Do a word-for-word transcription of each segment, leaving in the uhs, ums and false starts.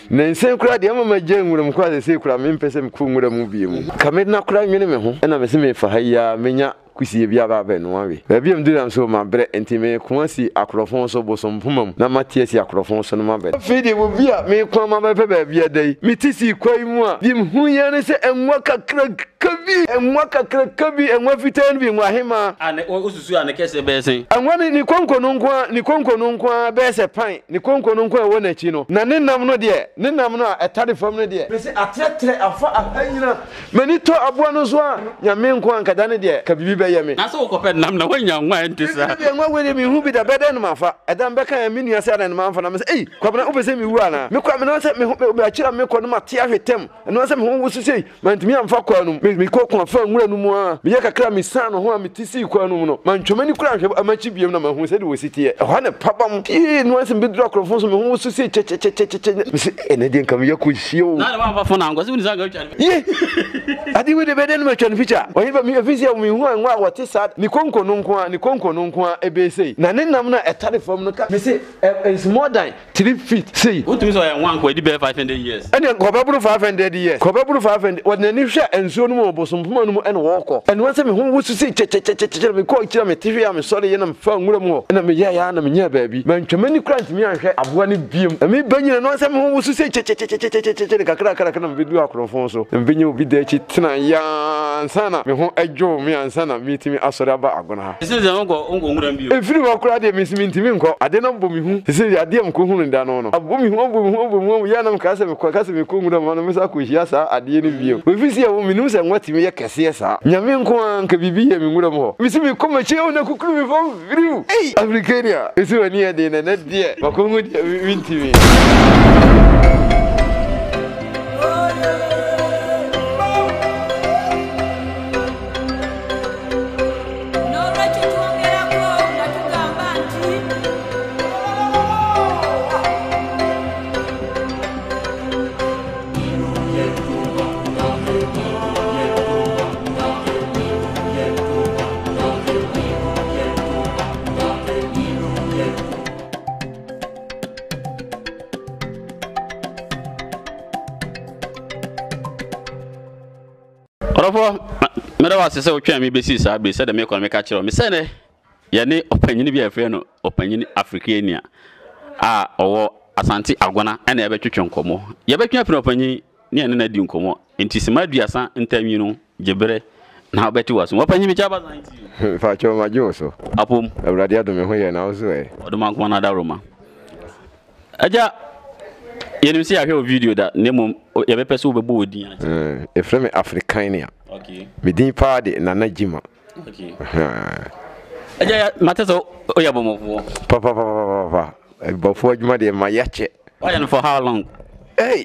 na nsen kura de mama gyanwura mu kwa de se kura me mpese mku nwura mu bi mu kame na kura nwene me ho na me se me fa ha ya menya kusie bia ba ba no awe ba bia mdu am so ma bre entime kwasi akrofon so bosom pumam na matie si akrofon so no ma be fidi wo bia me kwa ma ba ba bia dai mitisi kwai mu a bim hu ya ne se enwa kakra kabi enwa kakra kabi enwa fitan bi enwa hema ane osusu ane kese be sen enwa ni konko no nkwa ni konko no nkwa be se pan ni konko no nkwa wo na chi no na ne nam no de ne nam no a etade fam no de be se atetre afa ahanyina mani to aboa no so a nyame nkwa ankada ne de kabibi be ye me na so ko pe nam na wanya nwa ntisa be enwa we mi hu bi da beden ma fa edan be kan mi nua se adan ma fa na me se eh kwabna wo be se mi wu ana me kwa me no se me be akira me ko no ma te ahwetem no se me ho wo su sei mantimi amfa kwa no me ko ko fa nwura no mu a me ye kakra me san no ho a me tisi kwa no mu no mantwomani kura hwe amachi biem na ma hu se de wo sitie ho na pabam eh no se be dro akrofon so me ho wo su sei che che che che che me se ene de nkam ye ko hio na ma fa fona ngo se ni sanga twa ye adi we de beden ma twa no ficha o hiba me afisi a me hu anwa wo te sad ni konko no nko a ni konko no nko a ebe sei na ne nam na etade fam no ka me se is more than three feet sei what mean so ya nwan ko edi be five hundred years ene ko ba buru five hundred years ko ba buru five hundred wona ni hwe enso no mo bosom puma no mo ene wo ko ene won se me hu wo su sei che che che che me ko kira me tifia me sori ye na me fa nwura mu ene me ya ya na me nya baabi mantwamani kura ntimi anhwe aboa ne biem me banyina no se me hu wo su sei che che che che che che kakra kakra na me du akrofon so mbenye obi da chi tena ya ansana me hu adwo me ansana me timi asori aba agona ha ese ze ngo ngo nwura mbio efiri wa kura de me simi ntimi nko ade na mbo me hu ese ade am ko hu nda no no abo me hu abo me hu abo me hu ya na me ka se me ko ka se me ko nwura ma no me sa ko hia sa ade ne bio ofisi ya wo me nu se nwatimi ye kese sa nyame nko anka bibi ye me nwura mo me simi ko ma che na kukuru me fo viriu ei afrikania ese wani ade na na de ba ko hu de wintimi Orofo mera wase se otwa me besi sa be se de me kono me ka kire me se ne ye ne opanyini bi afre no opanyini afrikania a owo asante agona ena ye betwetwe nkomo ye betwa afre opanyini ne ene na di nkomo entisima duasa ntamwi no gebere na obeti waso opanyini me chaba zanti fa cho ma joso apom awrade adome ho ye na ozo e odoma nko na da roma aja yenim si ahwe o video da nemo ye be pese wo be bo odin eh e frame africania okay me din pa de nana jima okay aja mateso o ya bomofo pa pa pa pa pa e bofo adwuma de ma yache why and for how long hey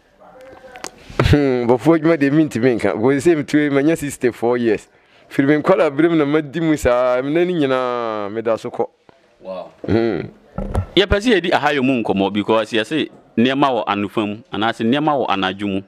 bofo adwuma de minti menka go se me tuwe manya sixty-four years firme kwala birim na madi musa me nani nyina me da so ko wow hmm ye pese ye di ahayo mu nkomo because ye say niema wo anufam anase niema wo anadwumu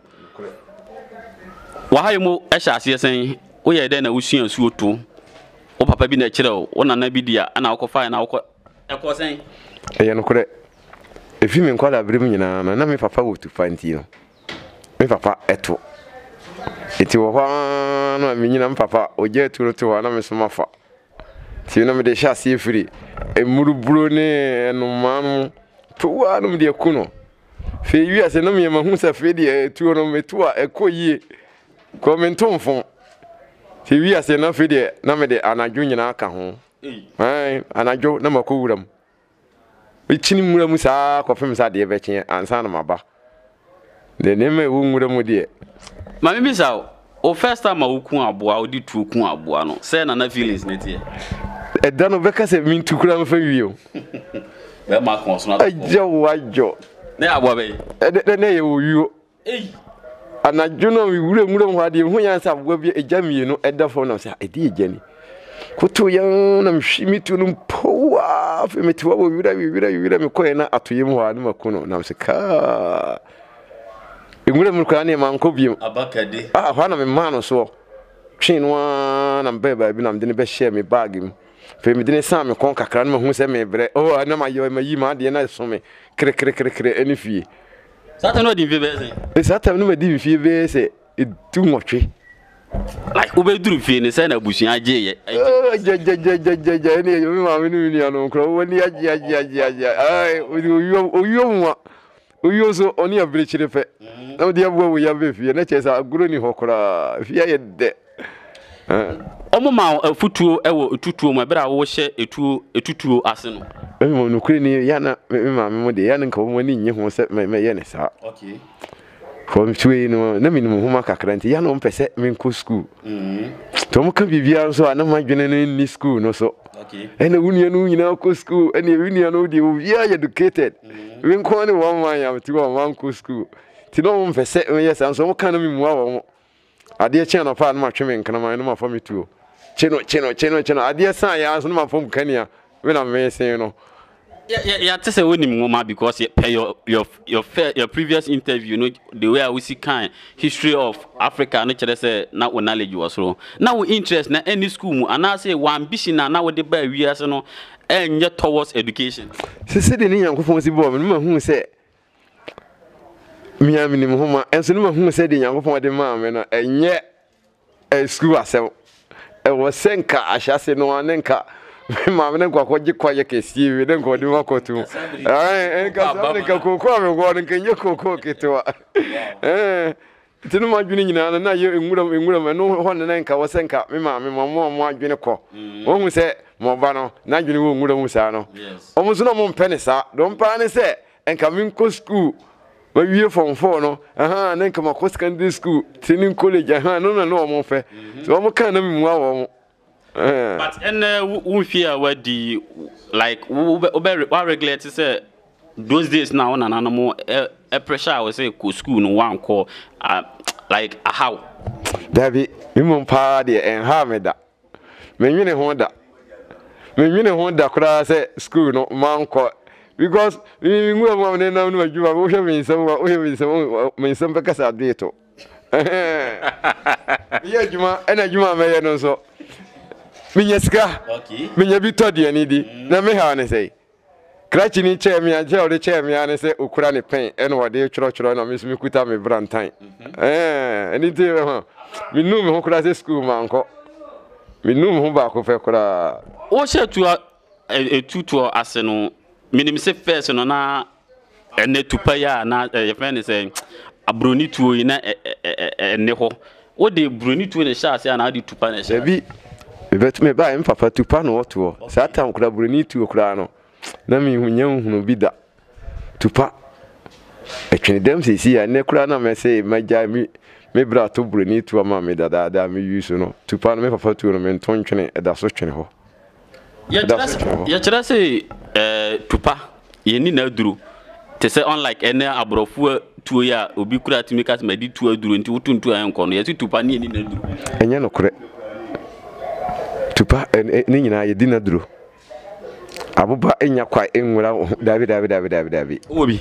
wa hayo mu ehya ase sen wo ye de na wusua su oto wo papa bi na kire wo nana bi dia ana wo fa na wo eko sen eye no kore efi me nkwala birim nyina na na me papa wo tu fanti no me papa eto eti wo ha na me nyina me papa oje tu to wa na me soma fa ti na me de hya ase free emuruburo ne no manu to wa no me de kuno fe wi ase no me ma hu sa fe de tu no me to a ekoyie commenton fon fe wi ase na fe de na me de anadwo nyina aka ho eh anadwo na makowuram bichini muram sa kofem sa de be chen ansa na maba de ne me wo muram de ma me bisa o first time a wo ku aboa o di tu ku aboa no say na na feelings ne tie e da no be ka se min tukura me fa wiyo be ma kon so na ajo wajo ne aboa be e ne ye wo wiyo eh anadwo no wi wura muram ho ade hu yansa aboa bi ejamie no e da fo no se e di ejani kutu ya na mshimi tu numpoa fe metiwa wo wira wira wira me koye na atoyem ho anu makono na mseka engure mu kwa ne manko biem abakade ah hwa na me ma no so twinwa na mbeba bi na mde ne be share me bag mu fe me de ne sa me kon kakra na hu se me bre oh na ma yo ma yi ma de na so me kre kre kre kre eni fie Satan no di fi be say. E Satan no ma di fi be say etu nwotwe. Like ube duru fi ni say na busuan age ye. Oh ja ja ja ja ja ja ni yo mi ma mi ni anu kro woni age age age age. Ai oyo oyo mu oyo so oni abirechire fe. Na odi abu wo ya be fi na chesa aguro ni hokora fi ya de. Omo ma futuo ewo etutuo mo ebra wo hye etu etutuo ase no. Emi mo nukuri ni ya na me ma me mo de ya nka mo ni nye ho se me ye ne sa. Okay. From twe no na minimum homa kakra nti ya no mpese me nko school. Mhm. To mo ka bibia so na ma dwene no ni school no so. Okay. Ena wunia no nyina ko school ena wunia no de we are educated. We nko ne one man ya ti go man ko school. Ti no mo mpese me yes so mo ka na me mu awo. Ade che no pa na ma tweme nkana man no ma fa me tuo. Cheno cheno cheno cheno ade san ya so no ma fa mu kania we na me sen no. Yeah, yeah, yeah. Just say when you because you pay your your your your previous interview, you know the way I we see kind history of Africa. No, just say now we knowledge was so. Now we interest na any school, and I say one ambition na now we the buy we as no, and yet towards education. Se se de ni yankofo si bo me ma hu se mi amini mo homa enso no ma hu se de yankofo de ma me no enye school asem e wo senka ahyase no anenka ma me nko akwaje kwaye kesi we nko de makotu ai enka sa nka kokko me go nka nye kokko ketwa eh tinu ma dwene nyina na ye enwura enwura me no ho ne nka wo senka me ma me mo mo adwene ko wo hu se mo ba no na dwene wo enwura mu sa no o mo so no mo mpene sa do mpa ne se enka me nko school wa wie form four no aha na nka ma ko secondary school tinu college aha no no no mo fe so mo kan na me mu awo mo. But and uh, we fear what the like we regulate to say those days now and no more a pressure I would say go school no one call uh, like a how David me mon pa de en ha me da me nwene ho da me nwene ho da kura say school no man call because we ngu am na na no adwuma wo hwe me nsem wo hwe me nsem me nsem be kasa de to eh ye adwuma ena adwuma me ye no so Minyaska, okay. Minya bitodi ani di. Na me ha ne sei. Krachi ni che me aje o de che me ane se okura ne pen eno wode choro choro na me so me kuta me brantan. Eh, eni te ho. Me nu me ho kura se school man ko. Me nu me ho ba ko fe kura. O she tu e tutu ase no minim se first no na ene tupa ya na e friend say abroni tuo yi na ene ho. O de broni tuo ne sha ase na de tupa ne sha. Bi bet me ba em papa tupa no woto sa tam kura broni tuo kura no na me hunya hunu bi da tupa etwene dem se si ya ne kura na me say maja mi me bra to broni tuo ma me da da da me use no tupa no me papa tuo no me nton twene e da so twene ho ya tira ya tira se eh tupa ye ni na duru te say unlike ene abrofu tuo ya obi kura timi ka me di tuo duru nti wutuntu an kono ye tupa ni ni na duru enye no kure tupa ni nyina ye di na duru abuba enya kwa enwura dabi dabi dabi dabi dabi obi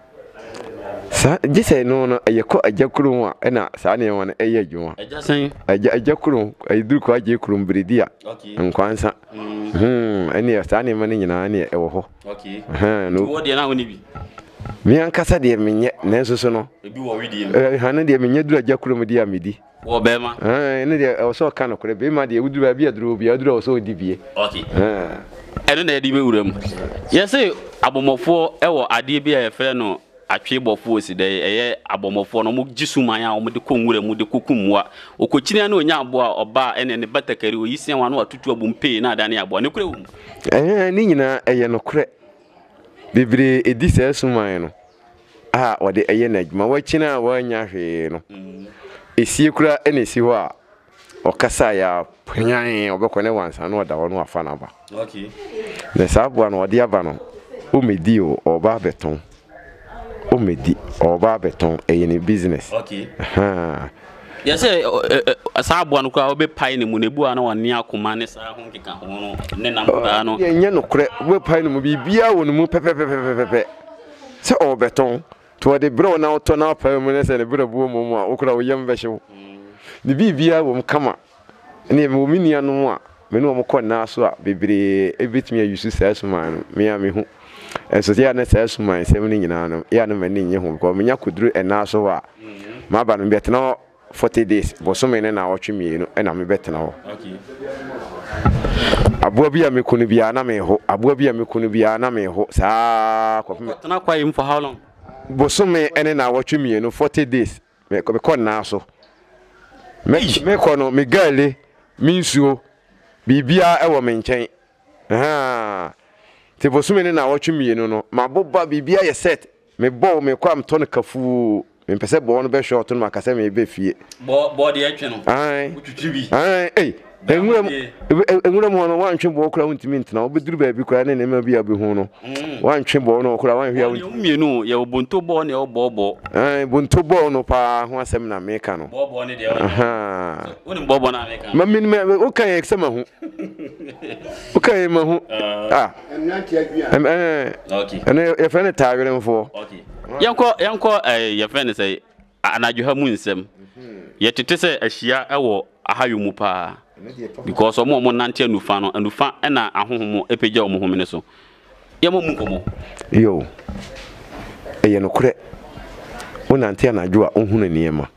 sa jise no no ayeko ajakuru wa ena sa ne wona eye adwuma ajasan ajakuru ayidu ko ajekuru mbridia nkwansa hmm eni sa ne mane nyina ne ewo ho okay ha no wo de na woni bi mi ankasa de menye na nsoso no ebi wo wi de eh ha ne de menye duru ajakuru mdia medi wo be ma ah ene de o so ka no kore be ma de wudu ba bia duru bia duru o so di bie okay ah ene na edi be wuram yesi abomofo ewo ade bi e fere no atwe bofo si de eye abomofo no mo gisuman a mo de konwura mu de kokumwa okokyina na onya abo a oba ene ne batakari oyisian wa no atutu abumpe na ada ne abo ne kure wu eh ni nyina eye no kure bibre edi se suman no ah wode eye na adwuma wakina wa nya hwe no esie kura ene si ho a okasa ya panyan obekone wansa no da wono afa na ba okay ne sabu no ode aba no o medi o oba beton o medi oba beton eye business okay ha yes eh sabu no kwa obe pai ne mu ne bu ana woni akoma ne sa ho nkeka ho no ne namba no ye nya no kure we pai ne mu bibia wonu mu pepepepepepe se o beton to de bro na to na pa mu ne se ne bro bu mu mu a okura wo yem behyew ni bibia wo kama ne mo minia no a me no mo ko na so a bebre ebetimi ayusu sa so man me a me hu eso ya na sa suma nsem ni nyina no ya no mani nye ho ko menya kuduru ena so wa ma ba no betena forty days bosome ne na otwe mienu ena me betena ho okay aboa bia me kunu bia na me ho aboa bia me kunu bia na me ho saa ko betena kwa him for how long bosome ene na otwe mienu forty days me ko be ko na so me me ko no me gale mi nsuo bibia e wo me nchen aha te bosome ne na otwe mienu no maboba bibia ye set me bo me kwa mto ne kafu me pese bo no be short no makase me be fie bo bo de atwe no ai utwitwi bi ai ei enwura enwura mo no wantwe bo okura untimi ntena obeduru ba bi kura ne ne ma bi abehu no wantwe bo no okura wan hia wo mienu ye obonto bo ne obo bo ai bonto bo no pa ho asem na meka no bo bo ne de aha woni bo bo na meka ma min me o kan eksema hu o kan ma hu ah enanti adua eh okay ene ye fa ne tawere mfo okay yanko yanko eh ye fa ne say anadwo ha mu nsem ye tete say ahia ewo ahayo mu pa because omo omo nante anufa no anufa na ahohomo epegya omo homene so ye mo munkomo yo eye no kure wonante anadwo a ohunu niema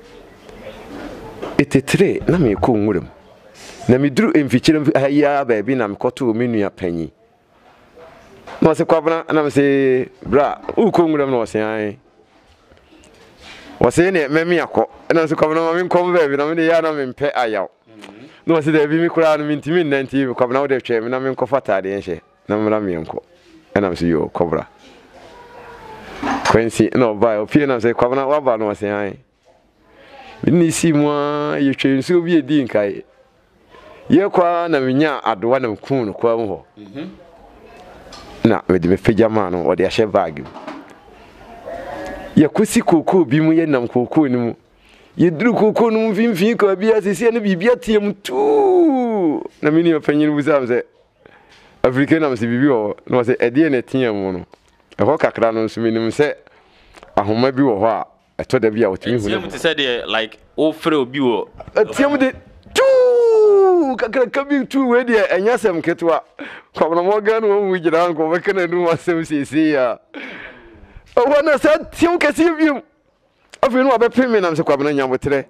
etetre na me ko nwuram na me duru emfikyere ya ba bi na me koto me nua panyi no se kwabna na me se bra u ko nwuram no se an wose ne me me akọ na se kwabna me nkom ba bi na me ya na me mpe ayaw no se da bi mi kura no mintimi nanti kwabna wo de twe me na me nko fatade enhye na me na me nko na me se yo kobra Quincy no ba opie na se kwabna wa ba no se an ni si mo ye twe nso bi edi nkai ye kwa na menya adowa na mkun no kwa mu ho mhm na me de me fegya ma no o de ahye bag ye kusi koko bi mu ye nam koko ni mu ye duru koko no mfimfin ka bi asisi na bibia tiem tu na mini opanyin buzam se African na se bibi o no se ede na tiem no e ho kakra no so minim se ahoma bi wo ho a eto da bia otimi hu tiem te say de like o frɛ obi wo tiem de kakra kabi tu we de enya sem ketwa kwabna mo ga no mu gira nko be kana nu asem sisi ya o wana sa tiem kesi bium afi no abepem na mse kwabna nyambotre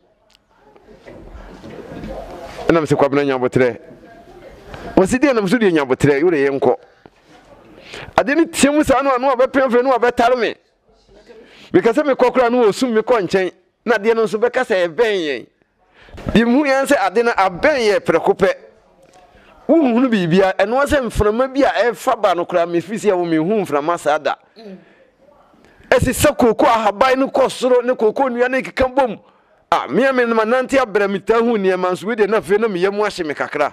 na mse kwabna nyambotre wasi de na mse de nyambotre yure yenko ade ni tiem sa no no abepem fe no abetare me because me kokra no osum me ko nchen na de no so be kasa e ben yen bi mu yan se ade na aben ye prekope uhunu bibia eno se mframa bia e fa ba no kra me fisi ya wo me hu mframa sada esi sakoko ahabai no kosoro ne koko nua ne keka bom ah me me na nanti abramita hu ne manso we de na fe na me yemu ahye me kakra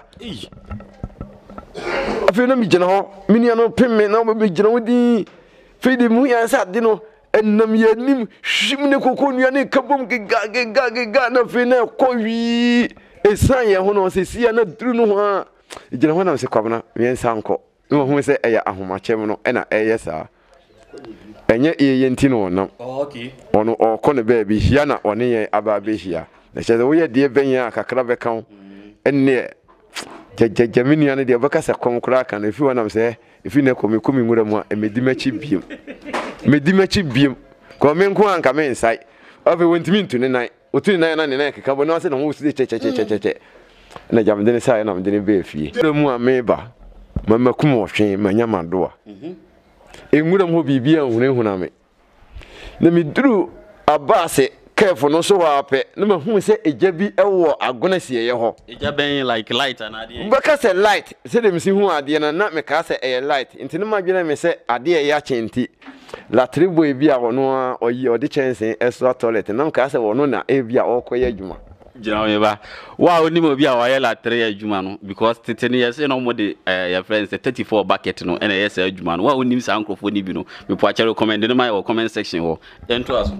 afi na me gina ho me nia no pemme na me gina wodi fe de mu yan se ade no enam yanim shim ne koko nua ne kabom giga giga giga na fe na kowi esan ye ho no se sia na duru no ho a gina ho na se kwabna me nsanko no ho se eya ahomachem no ena eye saa enye iye nti no no okay ono okọ ne ba bi hia na one ye aba be hia na che wo ye de ben ya kakra be kan enne jajajamini ane de baka sa kom kura kan efi wona se efi ne komi komi ngura mu emedi machi biem medi machi biem ko men ko anka men sai ove wontimi ntu ne nan otu ne nan na ne nan keka bo na se na wo su che che che che che na jamde ne sai na mde ne be fie mu ameba mama kuma hwe manya madoa mhm engura mo bibia hune huname na miduru abase careful no so wa pe na mahu se eja bi ewo agona sie ye ho eja ben like light and ade baka se light se dem si hu ade na na me ka se e light nti no madwena me se ade e ya chenti la tribo e bia wono oyi ode chense extra toilet na ka se wono na e bia okoye adwuma jina me ba wa oni mo bia wa ye la tre adwuma no because tete ne yes no mo de your friends thirty-four bucket no and yes adwuma no wa oni sa ankrofo ni bi no me po a recommend no my comment section ho ento aso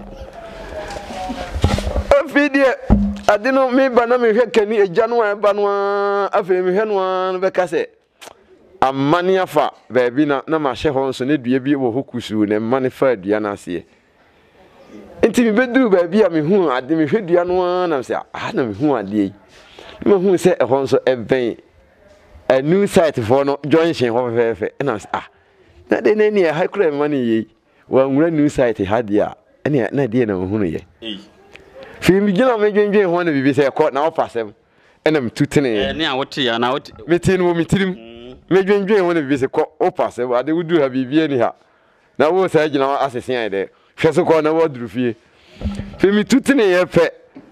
afidie ade no me ba na me hwe kani eja no eba no afa me hwe no be ka se amani afa ba bi na na ma hye ho nso ne dua bi wo hokusu ne mane fa dua na ase enti me bedu ba bi a me hu ade me hwe dua no na se ah na me hu ade me hu se e ho nso e ben a new site for no junction ho fefe na se ah na de na ni ha kura ma ni yi wa nwura new site ha dia ene na de na hunu ye fi mi gina me dwendwen ho na bibi se ko na opasem ena mtutene eh ne a wote ya na wote meti no mitirim me dwendwen ho na bibi se ko opasem ade wudu ha bibi ani ha na wo sa gina asese an de hwese ko na wo duru fie fi mi tutene ye pe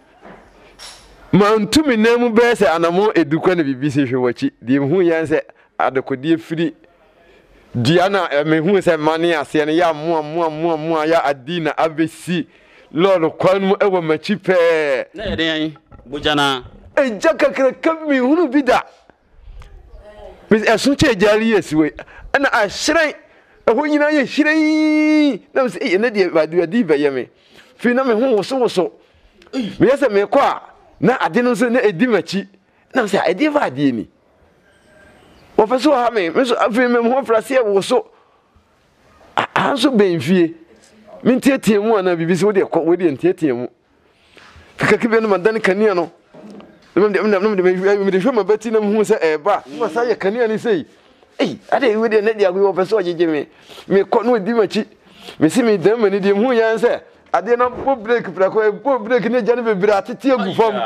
man tumi na mu be se anamo edukwa na bibi se hwe wachi di hu yan se adekodi firi diana me hu se mane ase ne ya mo mo mo mo ya adina abesi lord kwanu ewo machi pe na ye den bujana e jaka kra kami hunu bida bis esu che jari yesiwe ana a hyiran eho nyina ye hyiran na se e na de badu adi baye me fi na me hu woso woso me yesa me kwa na ade no so na edi machi na se ade va ade ni wo fa so ha me me so afi me ho frase e woso a so benfie min tietie mu ana bibi so de ko we de tietie mu fika kibe no madan kania no me me me me de hwema bati na mu se e ba ma sa ye kania ni sei eh ade we de na dia go wo fa so jeje me me ko no di machi me si me dan mani de mu yan se ade na po break pra ko po break ne jane be bra tete agu fam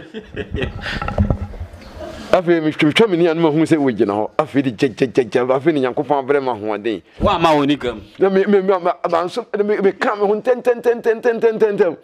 afi mi twitwa me ni an ma hu se we gina ho afi di jejejeje afi ni yankofan bre ma ho den wa ma woni gam me me me ba so me me kam ho ten ten ten ten ten ten ten ten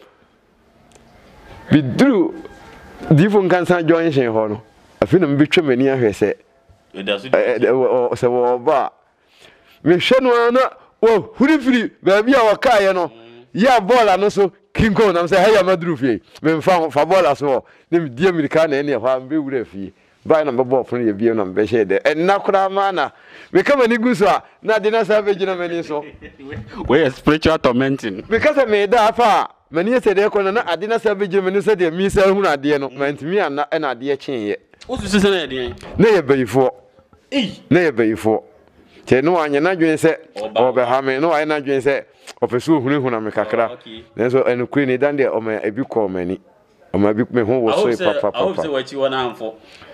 bidru difon kansa join shen ho no afi na me bitwa me ni ahwe se e da so o se wo ba me hwe no na wo huri firi ba bia wa kae no ya bola no so kinko na se ha ya madru fie me mfa fa bola so ne me die amerika na ene ha mbe wura fie ba na mbebo fun ye bie na mbe she de enna kura ma na me kama ni guso a na de na savage na mani so we spiritual tormenting because me da fa mani se de ko na ade na savage mani se de mi se hu na ade no mantimi ana na ade chen ye osusu se na de na ye bayifo eh na ye bayifo che no anya na dwen se obe ha me no anya na dwen se ofesu hunu hu na me kakra nenso enukuri ni dan de o ma ebi ko mani o ma bi me hu wo so papa papa I hope se wachi wona amfo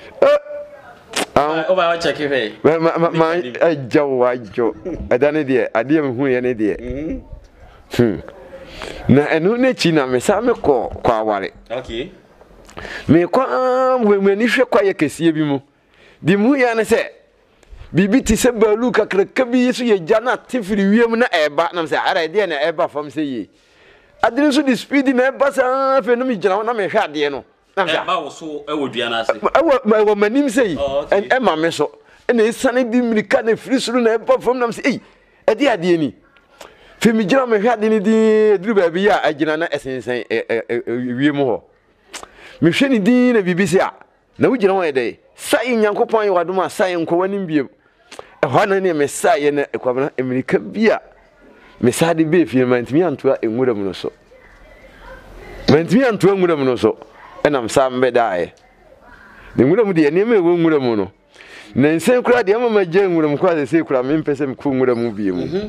ah o ba wa check fe ma ma ma ajo wajo adane de ade me hu ye ne de hm na enu ne chi na me sa me ko kwa aware okay me kwa we me ni hwe kwa ye kesie bi mu di mu ya ne se bibi ti se balu kakra kabi yesu ye jana tifiri wiem na eba na se ara de na eba fam se yi adini so di speed na eba sa fe no mi jana na me hwa de no na se eba wo so e wo dua na se e wo manim se yi en e ma me so e na isane di mirika na firi suru na eba fam na se ei e de ade ni fe mi jana me hwa de ni di duru ba bi ya agina na esensen wiem ho me hwe ni di na bibi se a na wo jina wo e de sai nyankopon ye wadoma sai nko wanim biem e ho na ne me sai na ekwabana amerika bia me sai de be fie mantimi antoa enwura mu no so mantimi antoa enwura mu no so enam sam be dae ne nwura mu de ne me wo nwura mu no na nsen kura de mama je nwura mu kwa se kura me mpese me ku nwura mu biem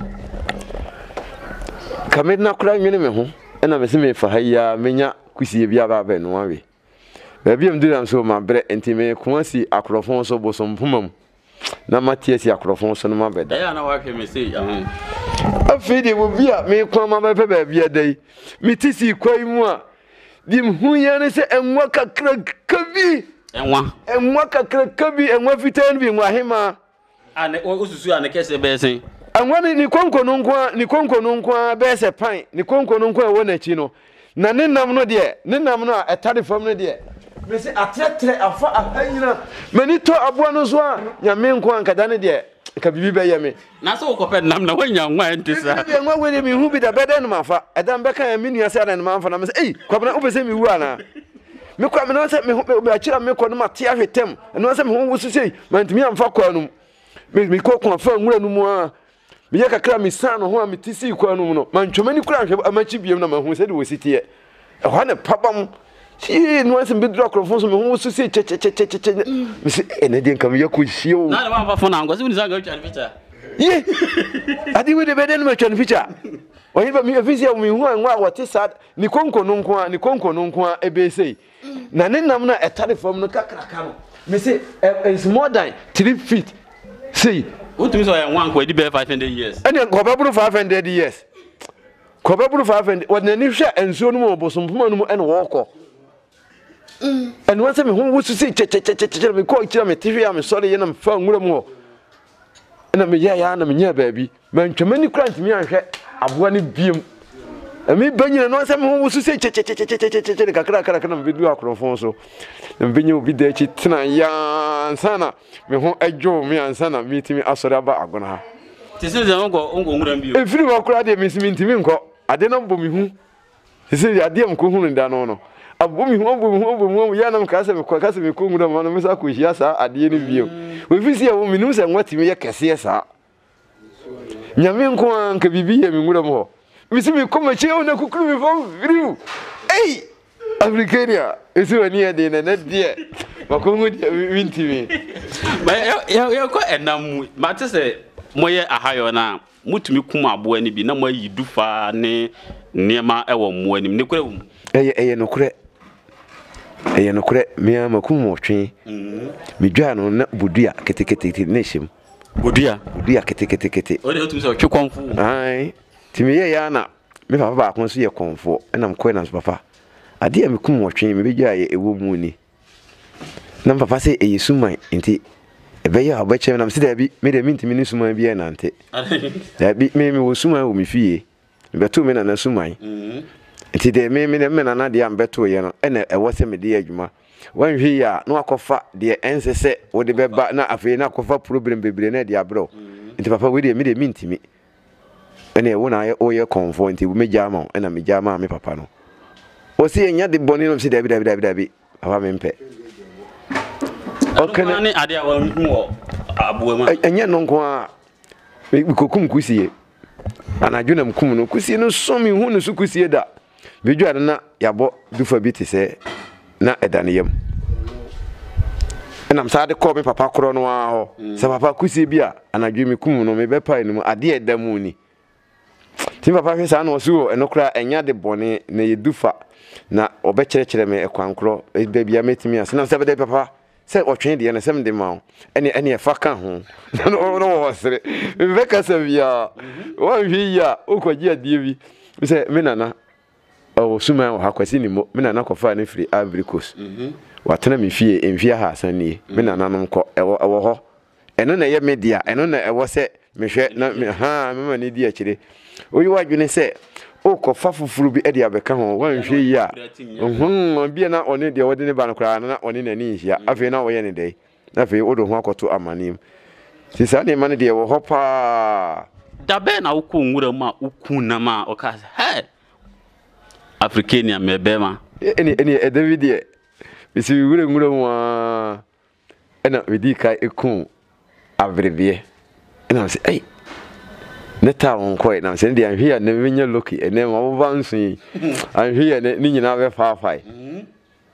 kamed na kura nwene me ho ena me se me fa haya menya kusie bia ba ba no awe ba biem dira so ma bre entime ko si akrofon so bosom pomam na matiasi akrofon so no ma beda ya na wa ke me say ahun afidi wo bia me kwa ma ba ba bia dai mitisi kwai mu a dim hu ya ne se enwa kakra kabi enwa enwa kakra kabi enwa fitan bi nwa hema ane osusu ane kese be sen enwa ni konko no nko ni konko no nko be se pan ni konko no nko e wo na chi no na ne nam no de ne nam no a etade fam no de me se atretre afa ahanyina mani to aboa no so a nyame nko ankada ne de ka bibi be yeme na so ko pe nam na wanya nwa entisa bi nwa we mi hu bi da beda no mafa edam be kan mi nua se ada no mafa na me se ei kwabna wo se mi wu ana me kwa me no se me me akira me ko no mate ahwetem no se me hu wo so sei mantimi amfa kwa no me me ko ko afa nwura no mu a me ye kakra mi san no ho a me tisi kwa no mu no mantwomani kura hwe amachi biem na ma hu se de wo sitie e ho na pabam si no se mbedro akrofon so me hu so sei che che che che che me se ene de nkam yakọ hio na na ma fa na ngo se ni sanga twa picture ye adi we de beden ma twa picture wani ba mi afisi ya mi hu anwa wote sad ni konko no nko a ni konko no nko a ebe sei na ne nam na etare fam no kakraka no me se is more than three feet sei What means I want to be five hundred years? And then Cobabru five hundred years. Cobabru five hundred, what the Nisha and so more, Bosom and Walker. And once I'm home, was to say, we call each other, I'm sorry, and I'm found more. And I'm a yeah, I'm a yeah, baby. Man, too many crimes me, I want to be. And me, Benny, and once I'm home, was to say, Kakaka, we do our Crofonso. And Benny will be there, Chitina, Yan, Sana, me home, I drove me and Sana meeting me, Asoraba, Agona. This is the uncle, uncle, if you walk out there, Miss Mintiminko, I didn't know me who. He said, I didn't go home and down on. A woman who won't Yanam Castle, Castle, Kunga, Manamisa, Yasa, at the end of you. We see a woman who's and what you make a siasa. Yaminko can be here in Mudamo. We see me come a chair on a cook from you. Hey, Africania, it's so near the net, dear. But come with me. But you're quite a numb matter say, Moya a higher now. Mutumi kuma bo ani bi na mo yi dufa ne niema e wo mo ani ne kura eye eye no kura eye no kura me amakum mo twen mhm me dwa no na bodua ketekete ne him bodua bodua ketekete kete o de otum se o twe konfo ai ti me ye ya na me papa ba kon so ye konfo na m koe na so papa ade am kum mo twen me bedwa ye ewo mu ni na papa se eye suman enti ebe ya obache na msi da bi me de mintimi ni suman bi e nante da bi me me wo suman wo mi fie be to me na na suman mhm enti de me me me na na de am beto ye no ene e wo se me de adwuma wan hwi ya na akofa de ensese wo de beba na afei na akofa problem bebre na de abro enti papa we de me de mintimi ene wo na o ye konfo enti wo me jama ena me jama me papa no o se enya de boni no msi da bi da bi da bi da bi papa me mpe okay na ade a wan hu abuwa ma enya no nko a me kokum kusie anadwuna mkum no kusie no so me hu no so kusie da bedwa na yabo dufa bi te se na edane yam enam sa de ko me papa kro no a ho se papa kusie bi a anadwu me kum no me be pa ni mu ade edamu ni ti papa fe sa na osu eno kra enya de bone na ye dufa na obe kire kire me ekwankro e ba bia metimi ase na se be de papa se otwen de na sem de ma ene ene e fa ka ho no no wo sere be ka se bia wo hwi ya okogi adie bi se me nana o suma o hakwasi ni mo me nana ko fa na firi Ivory Coast mhm watena me fie emfia ha asan ni me nana no nko ewo ewo ho eno na ye media eno na ewo se mehwe na ha me ma ni di akire oyi wadwene se o ko fa fufuru bi e de abeka ho wan hwe yi a ohun bi na one de wode ne ba no kra na one na ni hia afi na wo ye ne dai afi wo do ho akoto amanim si sa ne ma ne de wo ho pa da be na uku nwura ma uku na ma o ka he Africania mebe ma eni eni e David e bisi nwura nwura wa ena wedi kai eku avrevie ena se ei neta won koi na se ndi anhwe ya na menya loki ene ma wo bansu yi anhwe ya ni nyina be fa fa mhm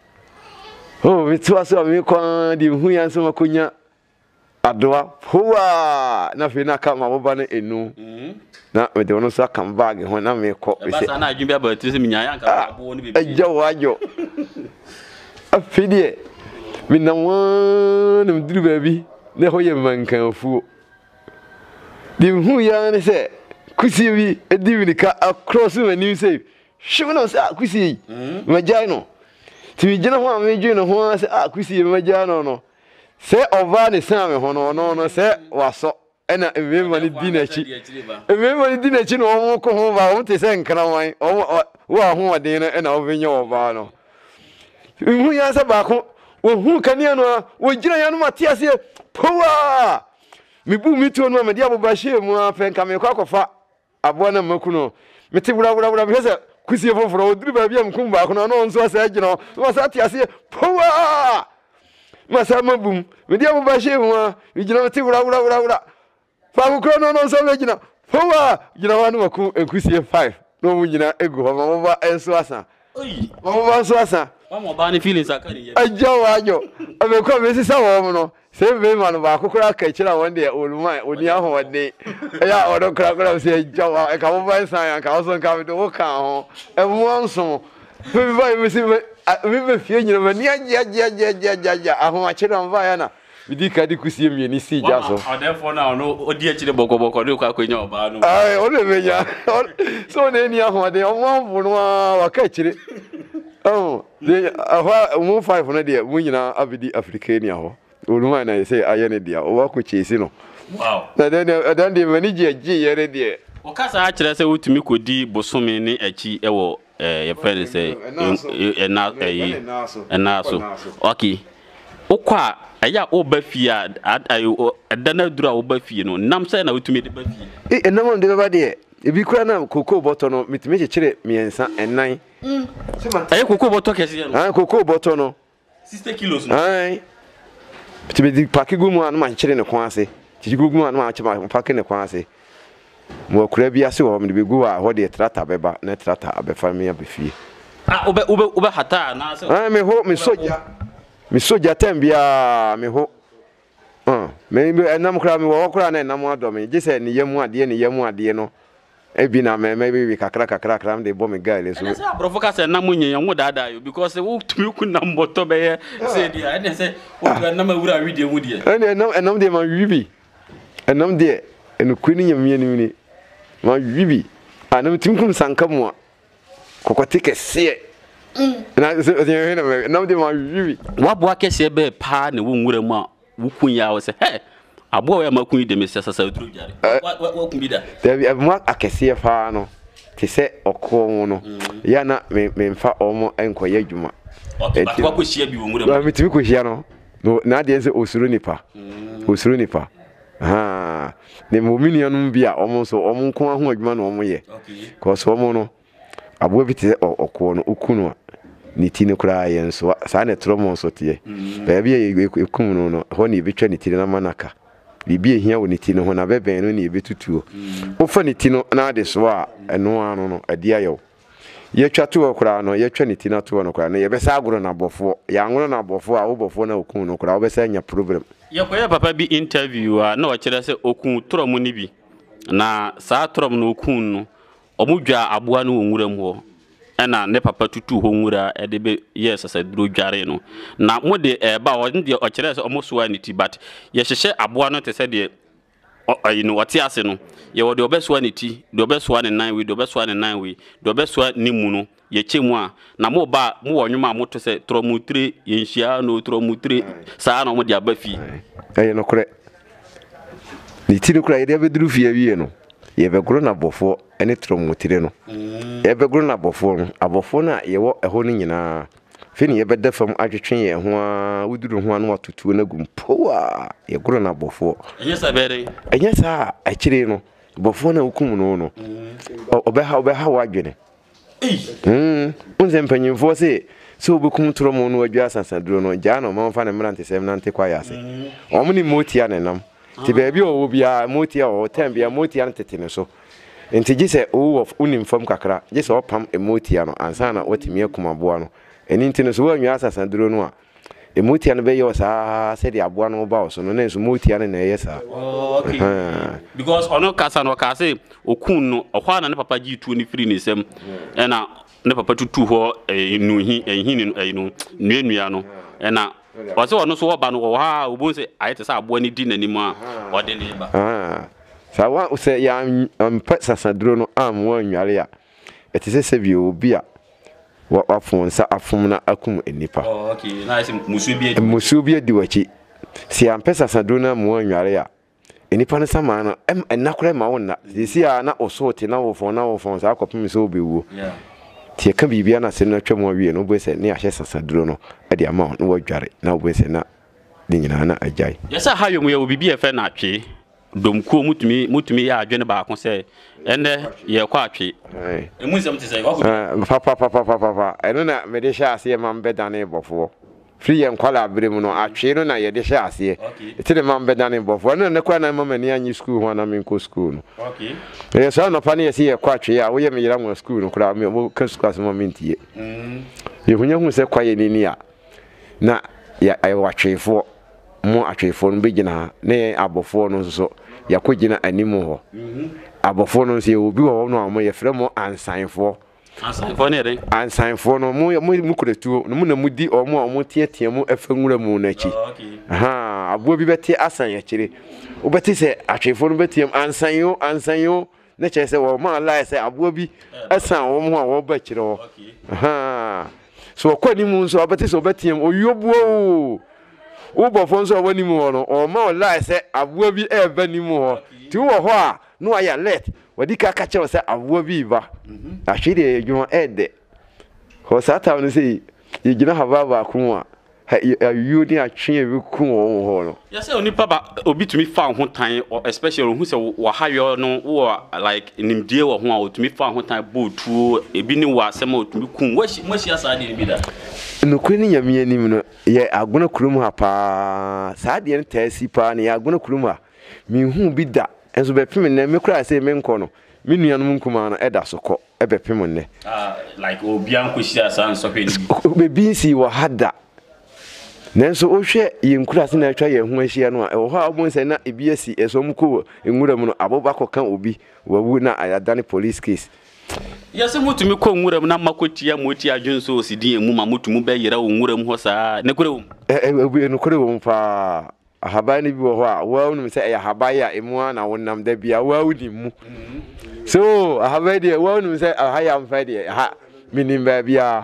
oh mitu aso mi kwa di hu ya so makonya adoa hoa na fe na ka ma wo ba na enu mhm na me de wono so kan bag ho na me ko be se ba sa na adwun ba tu se minya ya ka abo ni be ajo wajo afidie mi na wan mduru ba bi na ho ye mankanfu di hu ya ne se kusi bi edi ka across many say shwo no say kusi majai no ti gina ho am gina no ho say ah kusi majai no no se over ne sam ho no no no se waso ena emema ni di na chi emema ni di na chi no ho ko ho ba ho te se nkra wan o wa ho wadin no ena o benya o ba no hu ya sa ba ko wo hu kania no wo gina ya no matiase powa mi bu mi to no me dia bobahye mu afen ka me kwa kofa abo na maku no me ti wura wura wura me se kusie foforo oduru ba bia mkum ba ko no no nso asa agina no sa tiase powa ma sa mabum me dia bobahye mu a mi gina me ti wura wura wura wura fa ku no no nso me gina powa gina wa no maku enkusie five no mu gina egu ho ma mo ba enso asa oyi mo ba enso asa wa mo ba ni feelings akari ye ajo wajo abe ko me sisa wo no se be ma no ba kokora ka kira wonde oluma oni aho wode ya odo kra kra se jawa e ka mo ba san ka so ka do wo ka ho e mo nso be ba me se me be fie nyina ma ni aja aja aja aja aho a kira mva ya na bidi ka di kusie mi ni si ja so therefore now no odi akire boko boko de kwa kwenya oba no ai o le menya so na ni ahode o mo mvu no wa ka akire oh de ahwa mo five no de mo nyina abidi africania ho oluma na say ayene dia o wa ko chesi no wow na den den de mani je je yere de o kasa akire say wotumi kodi bosome ni achi ewo eh ye friend say ena eh ena so okay okwa aya oba fie a adana dura oba fie no nam say na wotumi de ba fie eh enam de ba de ebi kura na koko boto no mitime chekire miensa enan mm sema ayi koko boto kesi no ah koko boto no sixty kilos no ai mitime di paki gumu anu ma chire ne kwa ase chichi gumu anu ma chema paki ne kwa ase mo kura bi ase wo me be gu a ho de trata beba na trata abefa me abefie ah obe obe obe hata na ase ah me ho me soja me soja tambia me ho ah me enam kura me wo kura na enam ado me je se ne yemu ade ne yemu ade no ebi na me me bi kakra kakra kakra me de bo me guy le so say provoca say na munye yan wo dada yo because wo tumi ku na mboto be ye say dia e say wo na ma wura wi de mu de e enam enam de ma wibi enam de enu kuni nyamie ni ni ma wibi anam timkum sankamu a kokote kese na so na enam de ma wibi wa bo akese be pa na wo nwura mu a wo kunya wo say hey abo ya makun de me sesa sa duru jare wa wa kun bi da da mo akese fa no te se okwo no ya na me me mfa omo enkoye adwuma okay ba ko hia bi wo nwura mu ba mitimi ko hia no na de se osuru nipa osuru nipa ha ne mo minianum bi a omo so omo nko ho adwuma na omo ye okay ko so omo no abo bi te okwo no okunu ni tini kura yen so sa na tromo so tie ba bi e ekum no no ho ni betwa ni tini na manaka bibi ehia wo ni tini ho na beben no ni ebetutuo wo fa ni tini na de so a eno ano no adi ayo ye twa to kura no ye twa ni tini to no kura no ye be sa agoro na bofo ya anworo na bofo a wo bofo na okun no kura wo be sa nya problem ye ko ye papa bi interview a na o kire se okun tromo ni bi na sa tromo no okun no omudwa aboa no nwuram ho ena ne papa tutu ho nwura e de be yes asa duro dware no na mo de e ba o de o kire se omo so aniti but ye hyehyɛ aboa no te se de ayi no wate ase no ye wo de obeso aniti de obeso an nine we de obeso an nine we de obeso ni mu no ye chemu a na mo ba mo wo nwuma mo to se tromutre ye nhia no tromutre saa na mo de abafi ayi no kure ni tiri kura ye de be duru fie wie no ye be gro na bofo ene tromutre no ye be gro na bofo no abofo na ye wo eho no nyina fini ye be da fam adwetwe ye ho a wuduru ho anu atutu na gumpo a ye gro na bofo enye sa bere enye sa a kire no bofo na hukum no no obeha obeha wadwene mm unze mpanyimfo se so obekum tromo no adwa asasaduro no ja no man fa ne mrante sem nante kwa yase omni motia ne nam ti bebi o bia motia o tembia motia ntete ne so enti gise o of unimfam kakra gise opam emotia no ansa na watimi akuma boa no eni ntine so wanwa asasaduro no a emotia no be yo sa se dia aboa no ba so no na so motia no na yesa okay because ono kasa no kasa okun no ohwa na ne papa gi tu ni free ni sem ena ne papa tutu ho enuhi ehini enu nuenua no ena wase ono so oba no ha obon se ayete sa aboa ni di nanim a ode ne ba ah sa wa se ya mpesa saduro no am wanware ya etise se bi obi a wa afon sa afom na akum enipa oh okay na ise musu bi edi musu bi edi wachi si ampesa saduro na mu wanware ya enipa ne sama na em enakure ma wonna si ya na osote na wo fon na wo fon sa akopim so obewu yeah tie ka bibia na se na twam awie no bo se ne ahye sasaduro no ade ama no wadware na bo se na de nyina na ajai yesa ha yom ye obibi efe na atwe domkuo mutumi mutumi ya adwene ba ko se ene ye kwa atwe eh emu nsem te se wa pa pa pa pa pa pa eno na me de hya ase ma mbeda na bofo free en kwala abrem no atwe no na ye de hya ase eti de ma mbeda na bofo no ne kwa na mama ni anyi school ho na me nko school no okay eh so no pa na ye se ye kwa atwe ya wo ye me yira mo school no kura me mo ka school ase mo mintie mm ye hunya hu se kwa ye ni ni a na ya ai watwefo mo atwefo no begina ne abofo no so yakogina animu ho mhm abofo no se obi wo no amo ye frɛ mo ansanfo Ansanfo ne den. Ansanfo no mo mo mu kuretuo no mo na mudi omo omo tietia mu afa nwura mu na chi. Aha abo bi beti asan ya kire. Wo beti se atwefo no betiem ansan yo ansan yo na che se wo ma lai se abo bi asan wo mo a wo ba kire wo. Aha so kwani mu nso beti se betiem oyobuo. Wo bofo nso wani mu ho no o ma lai se abo bi e ba ni mu ho. Ti wo ho a no aya let wadi ka ka che se abo bi ba. Ahwede edwuma ede. Ho sata no se yigina haba ba ku a you ni atwe bi ku wo ho no. Ya se oni papa obi tumi fa ho tan especially hu se wa hayo no wo like nimdie wo ho a otumi fa ho tan botuo ebi ni wa asem otumi ku wo mo hia sa de bi da. Nukuri ni nyame anim no ye agona kurum ha pa sa de n taasi pa ne ye agona kurum ha mi hu bi da enso be pem ne me kura se me nko no me nuanom nkuma no eda so kɔ ebe pem ne ah like obi an ko hia sa nso pe ni be bi si wo hada nenso o hwɛ ye nkura se na atwa ye ho ahia no a ɛwɔ hɔ a bo nse na ebi asi esom ko nwura mu no aboba kɔ kan obi wawu na ayadane police case. Yes, mutumi ko nwuram na makotia moti adwonso osidin emu ma mutumu be yera wo nwuram ho saa ne kure wo eh eh ne kure wo fa ahaban ni bi wo ho a wa unu se ya haban ya emu na wonnam da bia wa udi mu so ahaban de wa unu se ahaya mfa de ha minim ba bia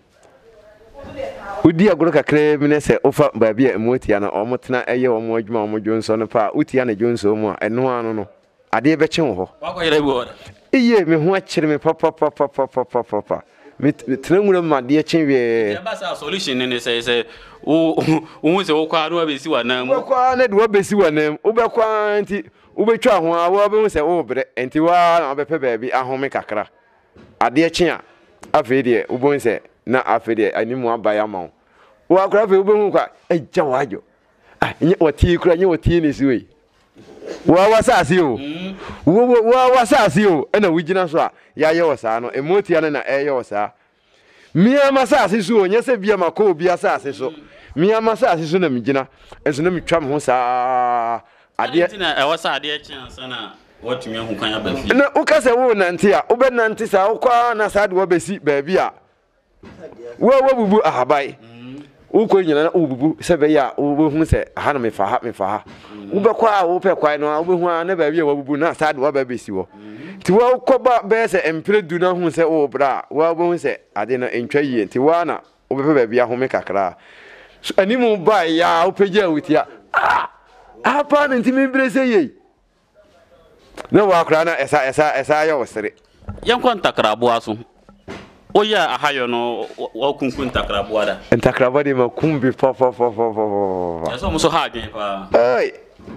udi agoro kakre mi ne se ofa ba bia emu tia na omotena eye wo mo adwuma wo dwonso no pa utia na dwonso mu a eno anu no ade be kye wo ho wa ko yera bi wo iye me ho akire me papa papa papa papa me trenwura ma de kyenwe ya ba sa solution ne say say o o se wo kwa no be si wa nam wo kwa na de wo be si wa nam wo be kwa nti wo be twa ho a wo be se wo bre nti wa na be pe ba bi ahome kakra ade kyen a afi de wo bo se na afi de animu abaya ma wo akra fe wo be hu kwa agya wajo ah nye wati kura nye wati ni si we wa wasasi o wo wa wasasi o ena wugina so a ya ye wosa no emotia na eye wosa mia masasi so onye se bia mako obi asasi so mia masasi so na migina enso na mitwa me ho sa ade na e wosa ade kyen sa na wotumi hu kan abafi na ukase wo nante a obe nante sa okwa na sa de wo besi ba bia wo wo bubu ahabai uko nyina na ububu se be ya wo hu se ha na me fa ha me fa ha wo be kwa wo pe kwa no wo hu na ba bia wo bubu na sa de wo ba besi wo ti wo koba be se empre du na hu se wo bra wo bo hu se ade na entwa yie ti wa na wo be ba bia ho me kakra animu ba ya wo peja wutia ah apa na ntimi bre se ye na wa kra na esa esa esa ya wo sere yankon takrabo aso oya ahayo no wa kunkun takrabo ada takrabo de ma kumbi fo fo fo fo fo so mo so ha gen pa ai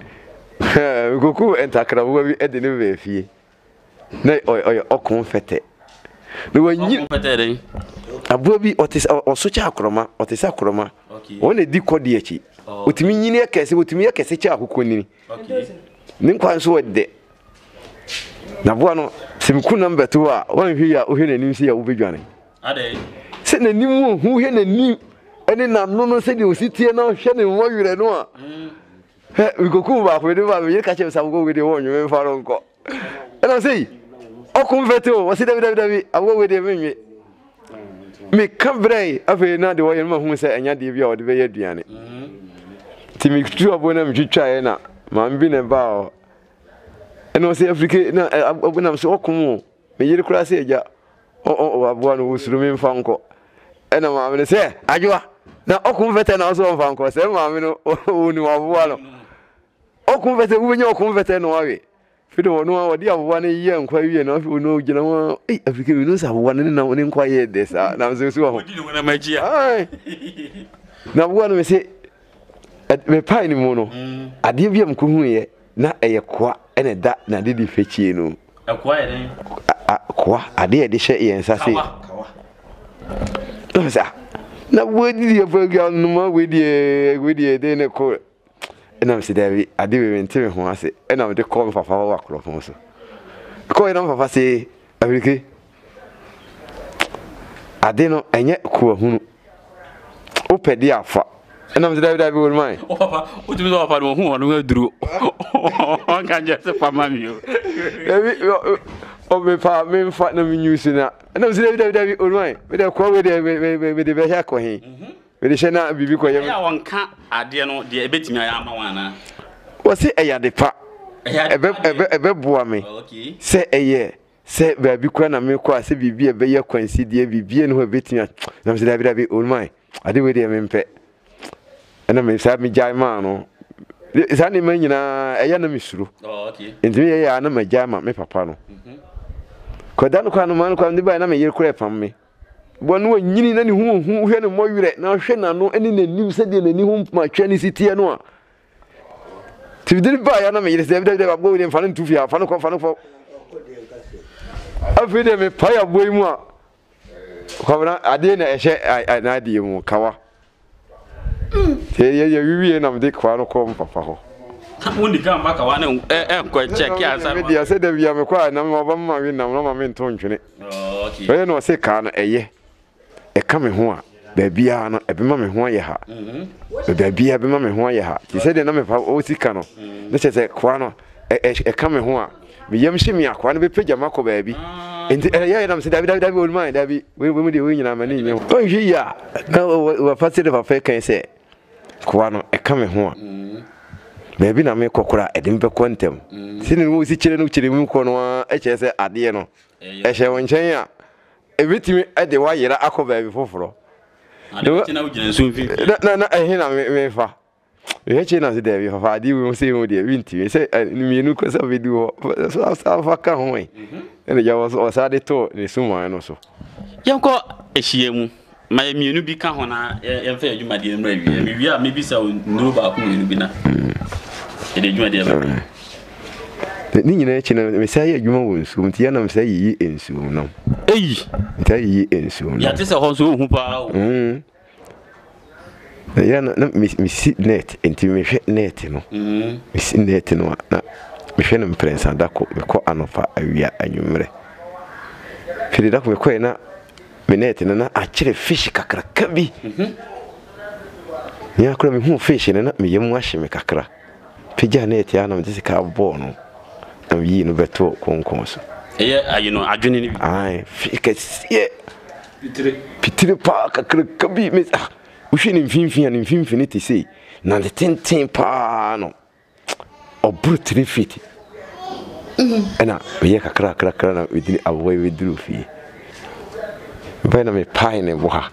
goku takrabo bi e de ne be fie na oy oy okun fete no wanyi okun fete den abo bi otis osocha akroma otis akroma wona di kodi achi otimi nyini ekese otimi ekese cha akoko nini okay nin kwan so de na bo no simku number two a wan hwi ya ohwe nanim se ya ubedwane ade se nanim hu hwe nanim ene na no no se de ositie na hwe ne mo wire no a he goku ba ko de ba me ka che sa go we de won nwe fa ro nko ena sei okun fete o wasi david david david awo we de menwe me kambrei afi na de wo yen ma hu se enya de bia o de be ye duane timi tu abona mi twitwa ye na ma mbi ne ba o eno se afrika na abona so okun me yiri kura se eja o o aboa no wusuru me mfa nko ena ma me se adwoa na okun fete na so mfa nko se ma me no oni waboa no okun fete wo nya okun fete no wawe fido wono wodi aboa ne ye nkwa wie na afi ono gina ho eh afrika we no sa aboa ne na ne nkwa ye de sa na so so ho wodi no na magia ai na aboa no me se me pai ni mo no ade biam ko hu ye na eye kwa ene da na de di fechie no akwa ene kwa ade de hye ye nsa se no sa na wodi di afaga no ma wodi wodi de ne ko ena mse davi ade we mente ho ase ena me de ko fafa wa krofon so ko ena fafa se afrika ade no enye ko hunu opedi afa ena mse davi davi wol mai o papa o tumi so papa no hu onu aduru on kan je se pama mi o o me pa me fa na mi nyusi na na msi David David onwai we de kwa we de we de be hia ko he we de shena bibi ko yem ya wonka ade no de ebetimi ya ama wana wo se eya de pa ebe ebe ebe boa me se eye se baabi kwa na me kwa se bibi ebe ye kwansi de bibi ne ho ebetimi na msi David David onwai ade we de me mpe ana me sa mi jai ma no sa ni ma nyina eya na misuru oh okay ntimi ye ya na ma jai ma me papa no ko dan kwa no man kwa ndi ba na me yere kura pam me bo no nyini na ni hu hu hwe ne mo yire na hwe na no eni na nim se de na ni hu ma twa ni sitie no a ti bidiri ba ya na me yere se bi de ba bo ni fa no tu fi a fa no ko fa no fo afi de me pa ya boy mu a ko na ade na ehye na ade mu kawa te ye ye wi na me de kwa no ko papa ho undi kan maka wane eh eh ko check ya sa me dia se de bia me kwa na me oba ma wi na no ma me nto ntwene oh okay we no se ka no eye e ka me ho a ba bia no e be ma me ho ye ha mhm ba bia be ma me ho ye ha ti se de na me fa o sika no ne se se kwa no e e ka me ho a me yam hye me akwa no be pagya mako ba bi enti e ye na me se David David David olman David we we de we nyina ma ne nyam o hwe ya na wa fa se de fa fa kan se kwa no e ka me ho a maybe na me kokora edim be kontem sini wo si kire no kire mu ko no e che se ade no e hye won chen ya e bitimi e de wa yera akoba bi foforo ade tina wo gina nsu mfi na na e na me fa e che na se de bi fa ade wo se wo de binti se mi nu ko sa video so sa fa ka ho e e ja wo sa de to ni sumo no so yanko ehie mu ma mienu bi ka ho na yemfa adwuma de mra wi mi wi a me bi sa nduro ba ko mienu bi na ede adwuma de mra ni nyina echi na me sai adwuma wo nsu mti ya na me sai yi ensu no eyi mti yi ensu no ya te se ho nso hu pa mm ya na mi si net enti me hwe net no mm mi si net no na me hwe na mprensa da ko me ko anofa awia anwumre firi da ko me ko na minute na a kire fish kakra kabi mhm ya kura mi hu fish na mi yemu ahye me kakra pija net ya na mtisi ka bo no na yi no beto konkon so eye ayi no adwene ni bi ai fikas ye pitire pitire pa kakra kabi me ah uhwe ni mfimfin ni mfimfin ti sei na de tenten pa no obru three feet mhm ana ye kakra kakra kakra na widini awoi widru fi bena me pai ne boha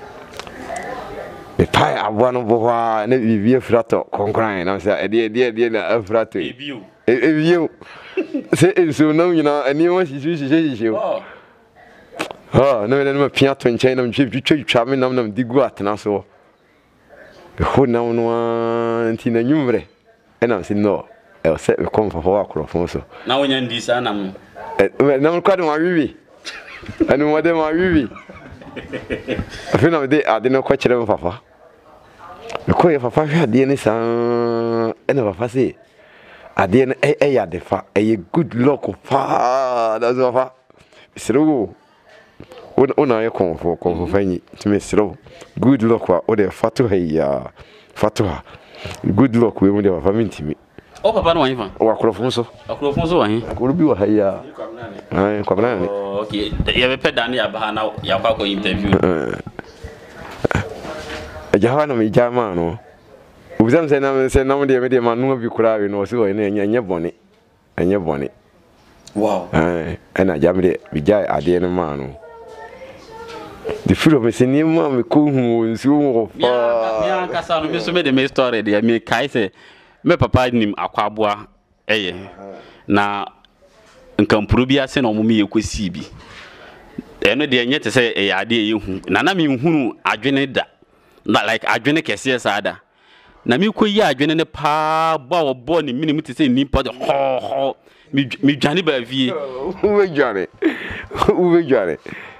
me pai abwano boha ne bibie frato konkran na se ede ede ede na frato ebio ebio se enso na nyina ani won sisi sisi sisi oh ah no me na pia to nchen na mtwe twa twa me nam nam digu atena so be ho na no anti na nwumre e na se no e se be kom fo akro fo so na wonya ndi sa nam na mo kwade ma wiwi anu mo de ma wiwi afina me de ade no kwa kire me papa me ko ye papa hwa ade ni san e na papa se ade no e e ya de fa e good luck fa da zo fa siro ona ona ye kon fo kon fo fanyi to me siro good luck wa o de fatu ya fatu ha good luck we mu de papa mintimi o papa no wanyi fa wa krofon so akrofon so wanyi akuru bi wa ya ai kwa bana ni okay ye be peda na ya ba na ya kwa ko interview e jaha na mi jama no ubizam se na se na mo de me de manu bi kura we no so we na nya bone anya bone wow ai ana jam de bi jai ade no ma no the freedom me se ni ma me ko hu nsi wo fa ya ka sa no me so me de me story de me kai se me papa nim akwaboa eye na nkampuru bi ase na omo me yekosi bi eno de enye te se e ade ye hu na na me hunu adwene da na like adwene kese sada na me koyi adwene ne pa ba wo bo ni minim te se nipa de ho ho mi dwane ba vie uwe dwane uwe dwane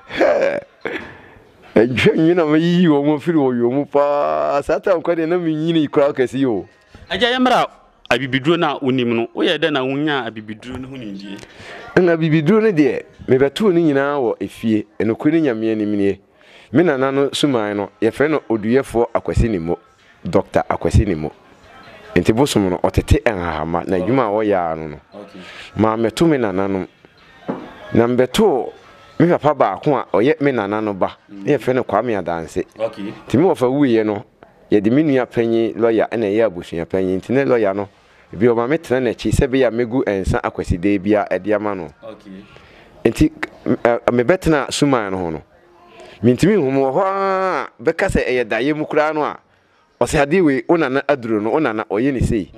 e dwane na me yi wo mo firi wo yo mo pa sata nkwade na me nyini ikra kese yo aja yamra abibiduro na onim no wo ye de na wonya abibiduro no hunindie na abibiduro ne de me beto ni nyina wo efie enokuri nyame anim nie me nana no suman no ye fe no oduyefo akwasi ni mo doctor akwasi ni mo enti bosom no otete enhahama na adwuma wo ya no no okay ma meto me nana no na mbeto me papa ba ko a oye me nana no ba e fe no Kwame Adanse okay timi wo fa wuye no ye de menua panyi lawyer na ye abusua panyi ntine lawyer no bi o ma metena na chi se be ya megu ensa akwasi de bia e de ama no okay enti me betena suman no ho no mintimi humo ho be ka se eye daye mu kura no a o se ade we onana aduro no onana oye ni sei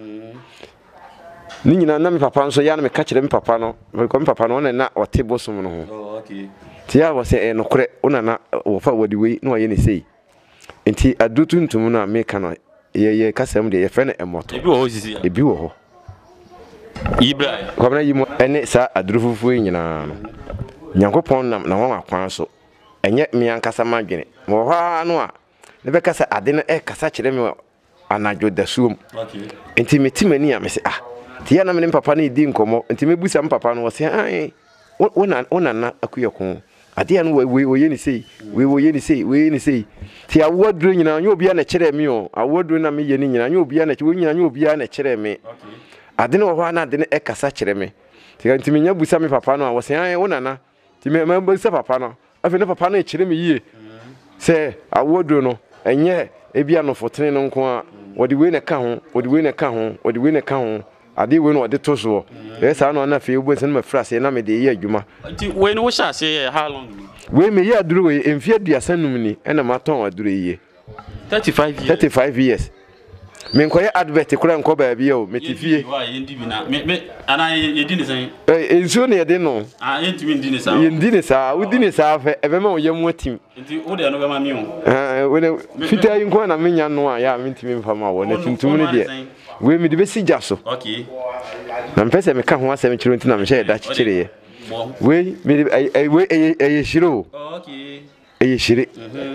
ni nyina na me papa nso ya na me ka kire me papa no ko me papa no na ote bosom no ho oh okay tia wo se e no kure onana wo fa wodi we no oye ni sei enti adutu ntum no a me ka no ye ye kasam de ye fe na emoto ebi wo ho sisi ebi wo ho Ibra kwamna yimo ene sa aduru fufu nyina no Nyankopon nam na won akwan so enye me ankasa madwene mo ha no a ne be kasa ade no e kasa kire me anadwo dasuom okay enti metimani a me se ah tia na me papa na idi nkomo enti mebusa me papa no wo se ai wona wona na akuyeko ade no we we ni sei we we ni sei we ni sei tia awoduro nyina nyo obi a na kire me o awoduro na me ye ni nyina nyo obi a na kire nyina nyo obi a na kire me okay ade no ho na ade no e kasa kire me tia enti me nya busa me papa no a wo se ai wona na ti me me busa papa no afi ne papa no e kire me yie se awoduro no enye ebia no fotene no nko a wodi we ne ka ho wodi we ne ka ho wodi we ne ka ho ade we no wodi to so e sa no na fe ubo se na frase na me de ye adwuma nti we no wo sha se how long we me ye aduru we emfi aduasa num ni e na maton aduru ye thirty-five years thirty-five years me nkoye advert kura nko ba bia o metifie wa yendi bi na me me ana yedi ne san eh enso ne yede no ah yenti mi ndi ne sa yendi ne sa udi ne sa fa ebe ma o yemu atim nti wo de no be ma mi o eh we fita yi nko na menya no a ya mentimi mfama wo na tuntum ne de we mi de besi jaso okay na mpese me ka ho asem kiro nti na me hye da kikire ye we mi we eye shiro okay eye shire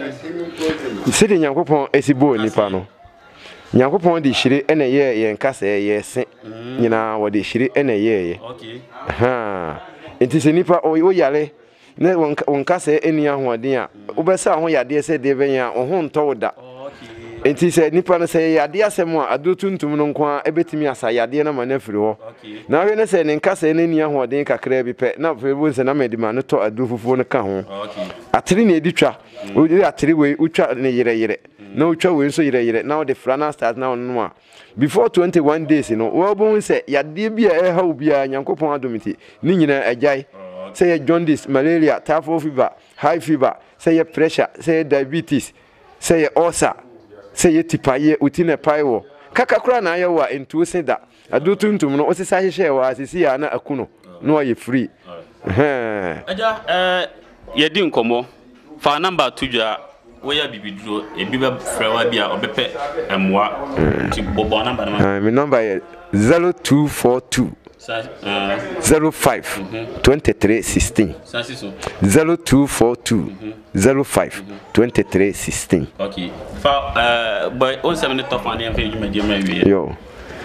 sidi Nyankopon esibo nipa no Nyankopon de shire ene ye ye nkasa ye se nyina wo de shire ene ye ye okay ha enti se nipa o yare ne wonkasa eni ahoden a wobesa ho yade se de benya o ho nto da okay enti se nipa no se yade asem a adotuntum no nko a ebetimi asa yade na ma na firi ho na we ne se ne nkasa eni ahoden kakra bi pe na fe bo se na medima no to adu fufu no ka ho okay atiri ne editwa o atiri we utwa ne yire yire na utwa we nso yire yire na o de frana start na ono a before twenty-one days no wo bo se yade bia e ha obia Nyankopon adomiti ni nyina ajai say ye jaundice malaria typhoid fever high fever say ye pressure say ye diabetes say ye ulcer say ye tipaye utine paiwo kaka kura na ye wa entu se da adutuntum no osisa hehye wa asisi ya na akuno no ye free eh aja eh ye di nkomo fa number tujua we ya bibiduro ebi be frewa bia obepe emwa ti bobo number na my number is zero two four two zero five twenty-three sixteen zero two four two zero five twenty-three sixteen okay fa uh boy on seven top and em you media me yo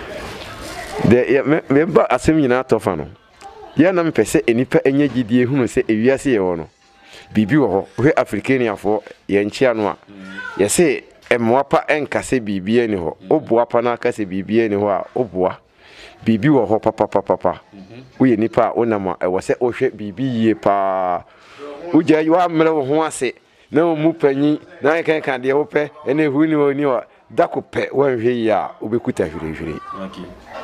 de me ba asem nyina tofa no ya na me pese enipa enye gidie hunu se ewiase ye wo no bibi wo ho we africaniafo ye nchia no a ye se emwapa enkase bibi eni ho oboa pa na akase bibi eni ho a oboa bibi wo ho papa papa papa uye nipa onama e wo se ohwe bibi yie pa uje yo amre wo ho ase na mu panyi na kan kan de wo pe ene hu ni oni wa dako pe wan hwe ya obekuta hwire hwire okay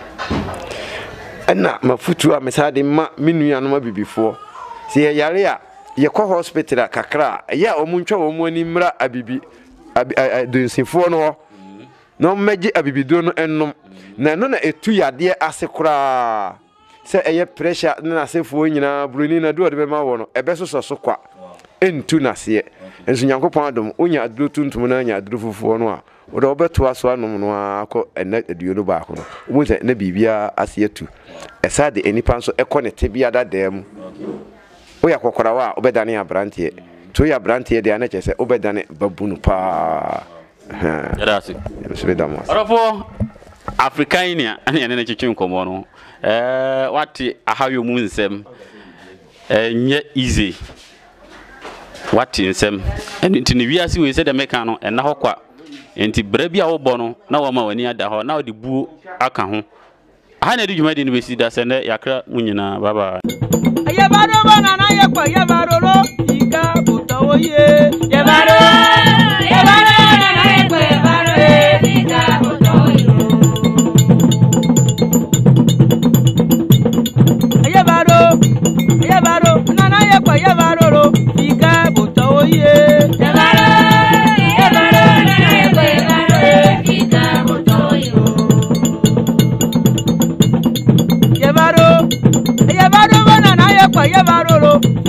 ana mafutu a mesade ma minua no ma bibifo se ye yare a ye kɔ hospital kakra ya omuntwa wo mu ani mra abibi adonsifo no no meji abibido no ennom na no na etu yade ase kura se eye pressure na asefo nyina broni na do de be ma wo no ebe so so kwa entu na se enso Nyankopon adom onya aduro tuntum na anya aduro fufo no a wo do obeto aso anom no akọ ena aduo no ba ko no wo se na bibia ase atu esa de enipa nso ekọ ne tebia dadam oya kokora wa obedane abrantie to ya abrantie de ana chese obedane babunu pa yarasi sebedamo orofo africania ani ene ne chichi nkomo no eh wati ahayo mu nsem eh nye easy wati nsem eni ntini wiase we se de meka no ena hokwa enti bra bia wo bo no na wo ma wani ada ho na wo de bu aka ho aha na de dwuma de ne besi da se ne yakra munyina baba Ayabaro banana yakwa yabarolo oye. Yebaro, yebaro, nana yekwe yebaro, fika boto iro. Yebaro, yebaro, nana yekwe yebaro ro, fika boto oye. Yebaro, yebaro, nana yekwe yebaro, fika boto iro. Yebaro, yebaro, nana yekwe yebaro ro.